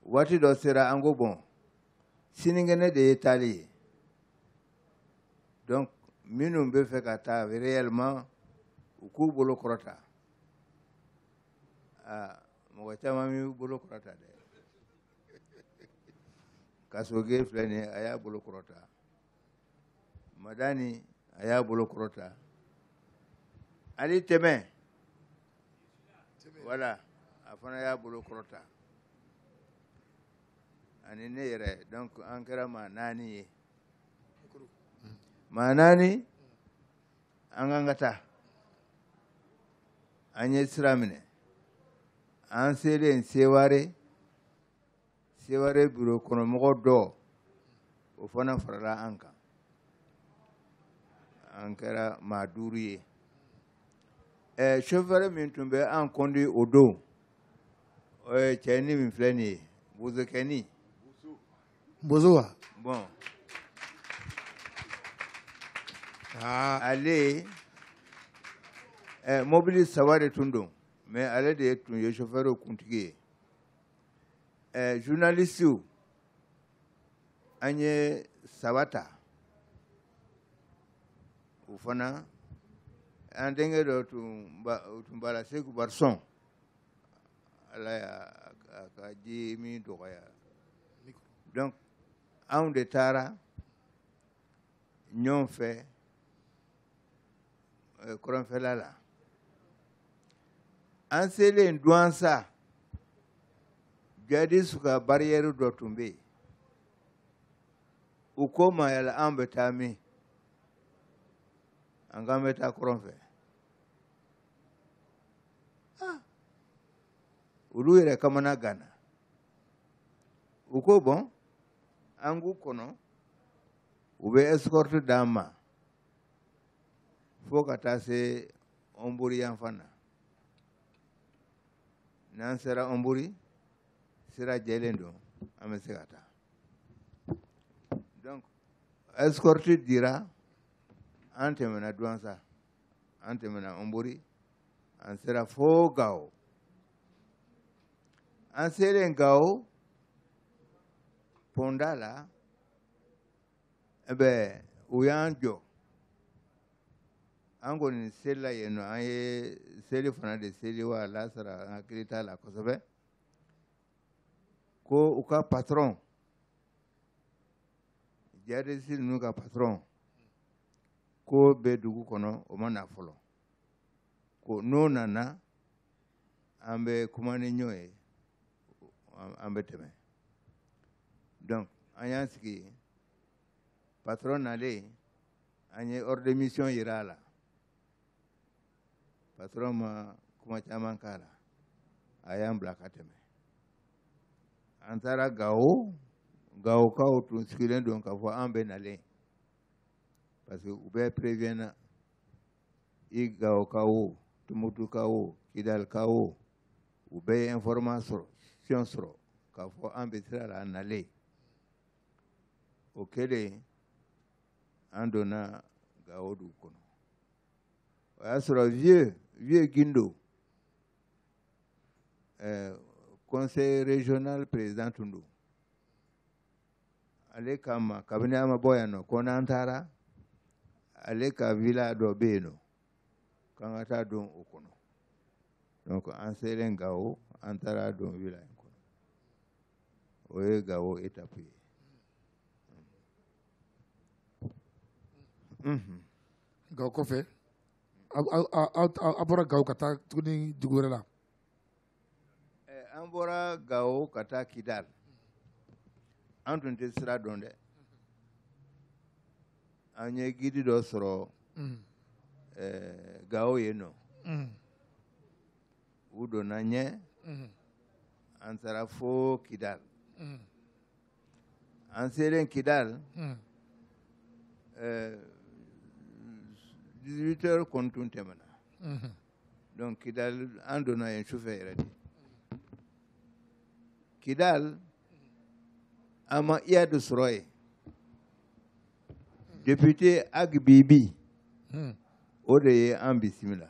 waati dɔ sera an ko bon sinikɛnɛ de ye taali ye donc minnu bɛ fɛ ka taa réellement u k'u bolo kɔrɔta mɔgɔ caman b'i bolo kɔrɔta dɛ Kasoge filɛ nin ye a y'a bolo kɔrɔta Madani a y'a bolo kɔrɔta Ali Tɛmɛ voilà a fana y'a bolo kɔrɔta ani ne yɛrɛ donc an kɛra maa 4 ye maa 4 an kan ka taa an ye sira minɛ an selen Seware bureau kɔnɔmɔgɔ dɔ o fana farala an kan an kɛra maa 5 ye chauffeur min tun bɛ an conduit o don o ye cɛni min filɛ nin ye Bozokɛni Bozo wa bon ale mobili 3 de tun don mais ale de tun ye chauffeur kuntigi ye journaliste an ye 3 ta o fana an denkɛ dɔ tun b'a la Seku Barsɔn Ala y'a ka ji min dɔgɔya donc anw de taara ɲɔgɔn fɛ kɔrɔnfɛla la an selen Douança Jadis ka barrière dɔ tun bɛ yen u ko ma yala an bɛ taa min an k'an bɛ taa kɔrɔn fɛ olu yɛrɛ kamana ganna u ko bon an k'u kɔnɔ u bɛ escorte d'an ma fo ka taa se Ombori yanfan na n'an sera Ombori sira jɛlen don an bɛ se ka taa donc escorte dira an tɛmɛna Douança an tɛmɛna Ombori an sera fo Gao an selen Gao ponda la u y'an jɔ an kɔni selila yen nɔ an ye seli fana de seli wa lasara an hakili t'a la kosɛbɛ ko u ka patron jadisi ninnu ka patron ko bɛ dugu kɔnɔ o ma na fɔlɔ ko n'o nana an bɛ kuma ni ɲɔgɔn ye an bɛ tɛmɛ donc an y'an sigi patron nalen an ye ordre de mission yira a la patron ma kuma caman k'a la a y'an bila ka tɛmɛ an taara Gawokaw tun sigilen don k'a fɔ an bɛ nalen parce que u bɛɛ prévienna i Gawokaw o Tumutukaw o Kidalikaw o u bɛɛ ye information sɔrɔ k'a fɔ an bɛ sira la nalen o kɛlen an donna Gawo dugu kɔnɔ o y'a sɔrɔ vieux Gindo conseil régional président tun don ale kama kabini an ma bɔ yan nɔ ko n'an taara ale ka villa dɔ bɛ yen nɔ k'an ka taa don o kɔnɔ donc an selen Gawo an taara don villa in kɔnɔ o ye Gawo étape ye Gawo kɔfɛ a bɔra Gawo ka taa tuguni dugu wɛrɛ la an bɔra Gawo ka taa Kidal an tun tɛ sira dɔn dɛ an ye guide dɔ sɔrɔ Gawo yen nɔ u donna ɲɛ an taara fo Kidal an selen Kidal 18 heures kɔni tun tɛmɛna donc Kidal an donna yen sufɛ yɛrɛ de Kidal an ma Iyadu sɔrɔ yen député Agbibi o de ye an bisimila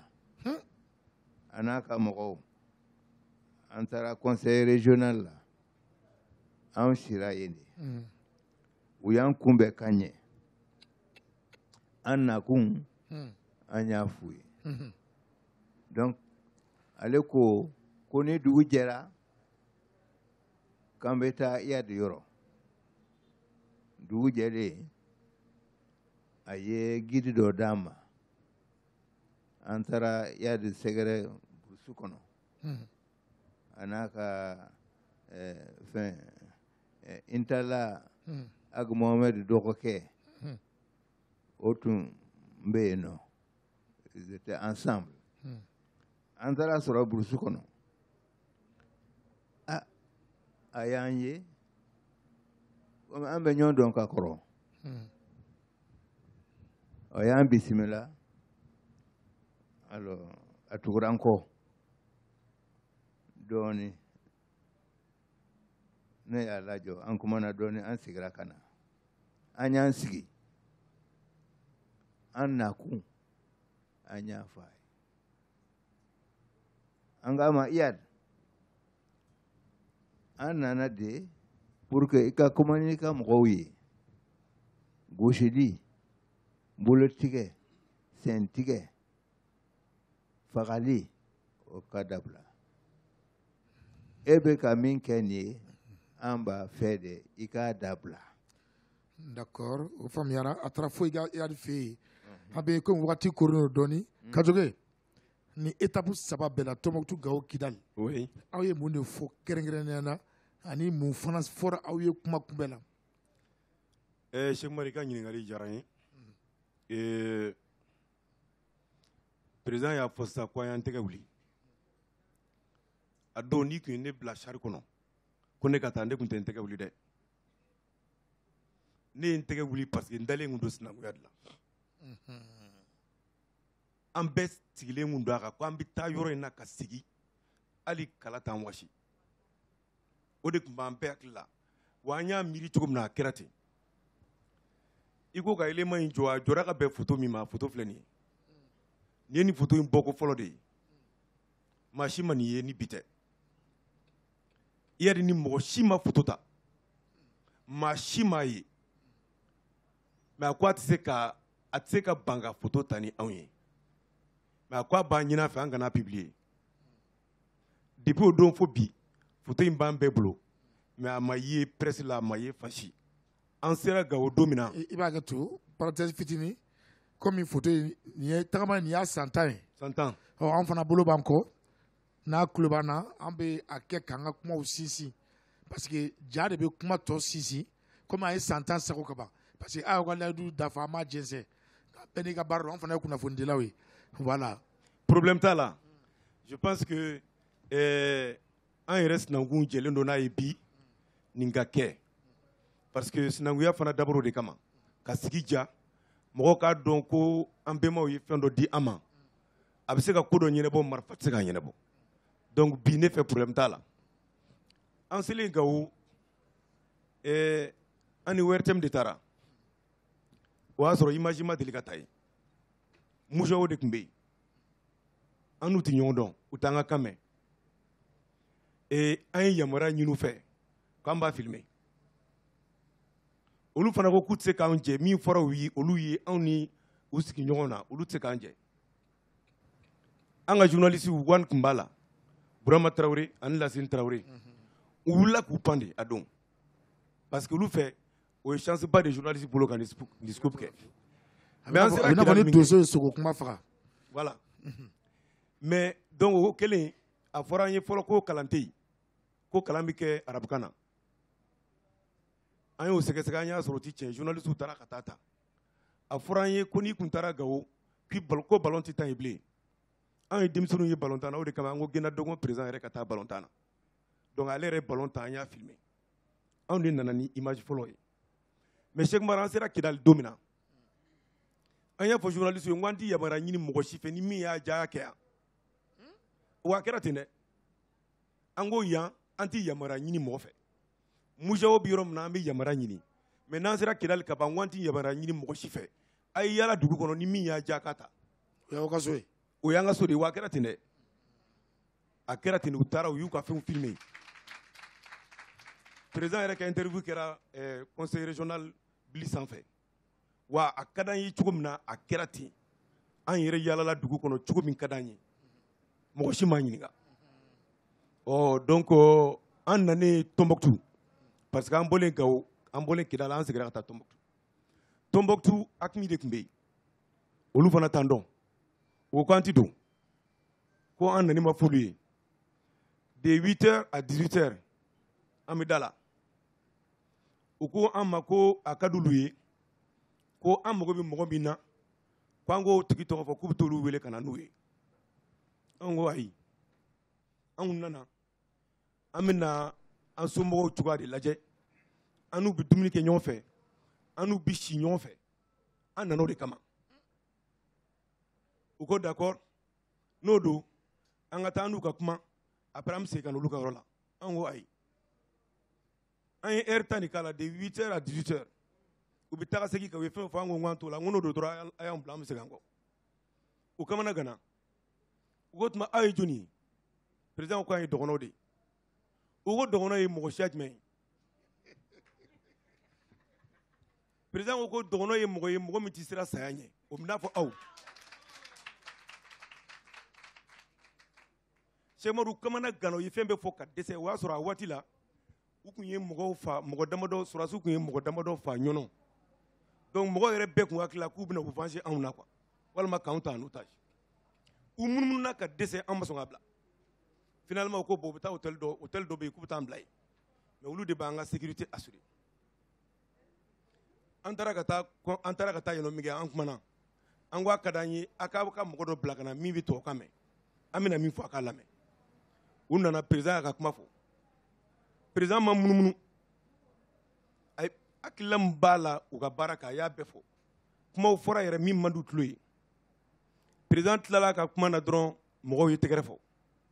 a n'a ka mɔgɔw an taara conseil régional la an sira yen de u y'an kunbɛn ka ɲɛ an nakun an y'a f'u ye donc ale ko ni dugu jɛra k'an bɛ taa Iyad yɔrɔ dugu jɛlen a ye guide dɔ d'an ma an taara Iyad sɛgɛrɛ burusu kɔnɔ a n'a ka fɛn Intala ak Mohamed dɔgɔkɛ o tun bɛ yen nɔ ils étaient ensemble an taara sɔrɔ burusu kɔnɔ a y'an ye komi an bɛ ɲɔgɔn dɔn ka kɔrɔ o y'an bisimila alors a tugura an kɔ dɔɔnin ne y'a lajɔ an kumana dɔɔnin an sigira ka na an y'an sigi an nakun an y'a f'a ye an k'a ma Iyad an nana de pour que i ka communiquer ka mɔgɔw ye gosili bolotigɛ sentigɛ fagali o ka dabila e bɛ ka min kɛ nin ye an b'a fɛ de i k'a dabila. D'accord o faamuyara a taara fo Iyad fɛ yen a bɛ komi wagati koron dɔɔnin Kajoge ni étape saba bɛɛ la Tɔnbukutu, Gawo, Kidali aw ye mun de fɔ kɛrɛnkɛrɛnnenya na ani mun fana fɔra aw ye kuma kunbɛn na. Cheikh Umar ka ɲininkali diyara n ye président y'a fɔ sisan ko an y'an tɛgɛ wuli a don n'i tun ye ne bila sari kɔnɔ ko ne ka taa ne tun tɛ n tɛgɛ wuli dɛ ne ye n tɛgɛ wuli parce que n dalen tun don sinankunya de la an bɛɛ sigilen tun don a kan ko an bɛ taa yɔrɔ in na ka sigi hali kala t'an wasi o de tun b'an bɛɛ hakili la wa an y'a miiri cogo min na a kɛra ten i ko ka élément in jɔ a jɔra ka bɛn photo min ma photo filɛ nin ye nin ye nin photo in bɔko fɔlɔ de ye maa si ma nin ye ni bi tɛ Iyad ni mɔgɔ si ma photo ta maa si m'a ye mais a ko a tɛ se ka ban ka photo ta ni anw ye mais a ko a b'an ɲin'a fɛ an kana publier depuis o don fo bi photo in b'an bɛɛ bolo mais a ma ye presse la a ma ye fasi an sera Gawo don min na i b'a kɛ to parenthèse fitinin komi photo in nin ye tagama nin y'a san 10 ye an fana bolo b'an kɔ n'a tulo b'an na an bɛ a kɛ k'an ka kumaw sinsin parce que ja de bɛ kuma tɔ sinsin komi a ye san 10 sago ka ban parce que a y'aw ka layidu dafa an m'a jɛnsɛn bɛɛ n'i ka baara don an fana ye kunnafonidilaw ye voilà. problème t'a la je pense que an yɛrɛ sinankun jɛlen don n'a ye bi nin ka kɛ parce que sinankunya fana dabɔra o de kama ka sigi ja mɔgɔw k'a dɔn ko an bɛnbaw ye fɛn dɔ di an ma a bɛ se ka ko dɔ ɲɛnabɔ marifa tɛ se k'a ɲɛnabɔ donc bi ne fɛ problème t'a la an selen Gawo an ni WRTM de taara o y'a sɔrɔ image ma deli ka ta yen musow de tun bɛ yen an n'u tɛ ɲɔgɔn dɔn u t'an ka kan mɛn an ye yamaruya ɲini u fɛ k'an b'a filmer olu fana ko k'u tɛ se k'an jɛ min fɔra u ye olu ye anw ni u sigi ɲɔgɔn na olu tɛ se k'an jɛ an ka journaliste Wan tun b'a la Burama Tarawele ani Lasine Tarawele u wulila k'u pan de a don parce que olu fɛ o ye chance ba de journaliste bolo ka nin scoop kɛ mais an sera Kidali min kɛ dossier sogo kuma faga voilà mais donc o kɛlen a fɔra an ye fɔlɔ ko kalan tɛ yen ko kalan bɛ kɛ arabukan na an y'o sɛgɛsɛgɛ an y'a sɔrɔ o tɛ tiɲɛ journaliste taara ka taa ta a fɔra an ye ko n'i tun taara Gawo ko ballon tɛ taa yen bilen an ye denmisɛnninw ye ballon tan na o de kama an ko Gena Dogon président yɛrɛ ka taa ballon tan na donc ale yɛrɛ ye ballon tan an y'a filmer anw de nana ni image fɔlɔ ye mais Cheikh Umar an sera Kidali don min na an y'a fɔ journaliste ye n ko an tɛ yamaruya ɲini mɔgɔ si fɛ ni min y'a diya a kɛ yan wa a kɛra ten dɛ an ko yan an tɛ yamaruya ɲini mɔgɔ fɛ musawo bɛ yɔrɔ min na an bɛ yamaruya ɲini mais n'an sera Kidali ka ban n ko an tɛ yamaruya ɲini mɔgɔ si fɛ a ye yala dugu kɔnɔ ni min y'a diya k'a ta o y'aw ka so ye o y'an ka so de ye wa a kɛra ten dɛ a kɛra ten u taara u y'u ka fɛnw filmer président yɛrɛ ka interview kɛra conseil régional Bili sanfɛ wa a ka d'an ye cogo min na a kɛra ten an yɛrɛ yaalala dugu kɔnɔ cogo min ka d'an ye mɔgɔ si m'a ɲininka donc an nanen Tombouctou parce que an bɔlen Gao an bɔlen Kidal an seginna ka taa Tombouctou Hakimi de tun bɛ yen olu fana t'an dɔn o ko an ti don ko an nani ma f'olu ye de 8h à 18h an bɛ da la u ko an ma ko a ka d'olu ye ko an mago bɛ mɔgɔ min na k'an k'o tigi tɔgɔ fɔ k'u bɛ t'olu wele ka na n'u ye an ko ayi anw nana an bɛ na an somɔgɔw cogoya de lajɛ an n'u bɛ dumuni kɛ ɲɔgɔn fɛ an n'u bɛ si ɲɔgɔn fɛ an nana o de kama u ko d'accord n'o don an ka taa n'u ka kuma après an bɛ segin ka n'olu ka yɔrɔ la an ko ayi an ye heure 10 de k'a la de 8h à 18h u bɛ taga segin kɛ u ye fɛn o fɛn an ko k'an t'o la n ko n'o don dɔrɔn a y'an bila an bɛ segin an kɔ u kamana gana u ko tuma aw ye jɔnni ye président ko an ye dɔgɔnɔw de ye u ko dɔgɔnɔ ye mɔgɔ siya jumɛn ye président ko dɔgɔnɔ ye mɔgɔ min tɛ siran saya ɲɛ o bɛ n'a fɔ aw Cheikh Umaru kamana gana u ye fɛn bɛɛ fɔ ka dɛsɛ o y'a sɔrɔ a waati la u tun ye mɔgɔ damadɔ sɔrɔdasiw tun ye mɔgɔ damadɔ fa ɲɔnɔ donc mɔgɔ yɛrɛ bɛɛ tun hakili la k'u bɛna u venger anw na quoi walima k'anw ta en otage u munumununa ka dɛsɛ an ma sɔn ka bila finalement u ko bon u bɛ taa hôtel dɔ bɛ yen k'u bɛ taa an bila yen mais olu de b'an ka sécurité assurer an taara ka taa yen nɔ min kɛ an kumana an ko a ka d'an ye a k'a ka mɔgɔ dɔ bila ka na min bɛ tubabukan mɛn an bɛna min fɔ a k'a lamɛn u nana président y'a ka kuma fɔ président ma munumunu a hakilila min b'a la u ka baara kɛ a y'a bɛɛ fɔ kumaw fɔra yɛrɛ min man d'u tulo ye président tilala ka kuma na dɔrɔn mɔgɔw ye tɛgɛrɛ fɔ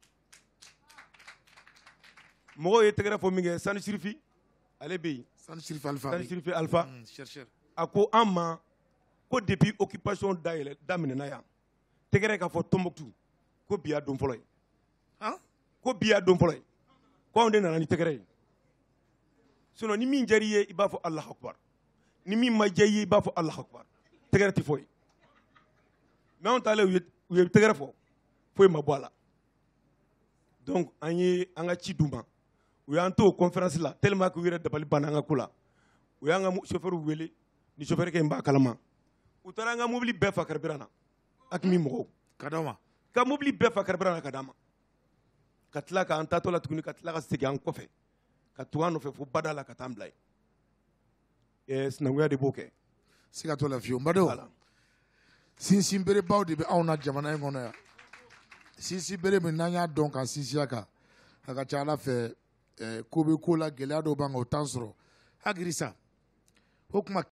mɔgɔw ye tɛgɛrɛ fɔ min kɛ Sani Sirifi ale bɛ yen Sani Sirifi Alpha a ko an ma ko depuis occupation daminɛna yan tɛgɛrɛ k'a fɔ Tombouctou ko bi y'a don fɔlɔ ye ko bi y'a don fɔlɔ ye ko anw de nana ni tɛgɛrɛ ye sinon ni min diyara i ye i b'a fɔ Allahu Akbar ni min ma diya i ye i b'a fɔ Allahu Akbar tɛgɛrɛ tɛ fɔ ye mais anw taalen u ye tɛgɛrɛ fɔ foyi ma bɔ a la donc an ye an ka ci d'u ma u y'an to o conférence la tellement que u yɛrɛ dabali banna an ka ko la u y'an ka chauffeur wele ni chauffeur kɛ in b'a kalama u taara an ka mobili bɛɛ fa carburant na Hakimi mɔgɔw ka d'aw ma ka mobili bɛɛ fa carburant na ka d'an ma ka tila k'an taatɔ la tuguni ka tila ka segin an kɔfɛ ka tugu an nɔfɛ fo bada la ka taa an bila yen sinankunya de b'o kɛ siga t'o la fiyewu n badenw sinsin berebaw de bɛ anw na jamana in kɔnɔ yan sinsin bere min n'an y'a dɔn ka sinsin a kan a ka ca ala fɛ ko bɛ ko la gɛlɛya dɔw b'an kan o t'an sɔrɔ hakili sa o kuma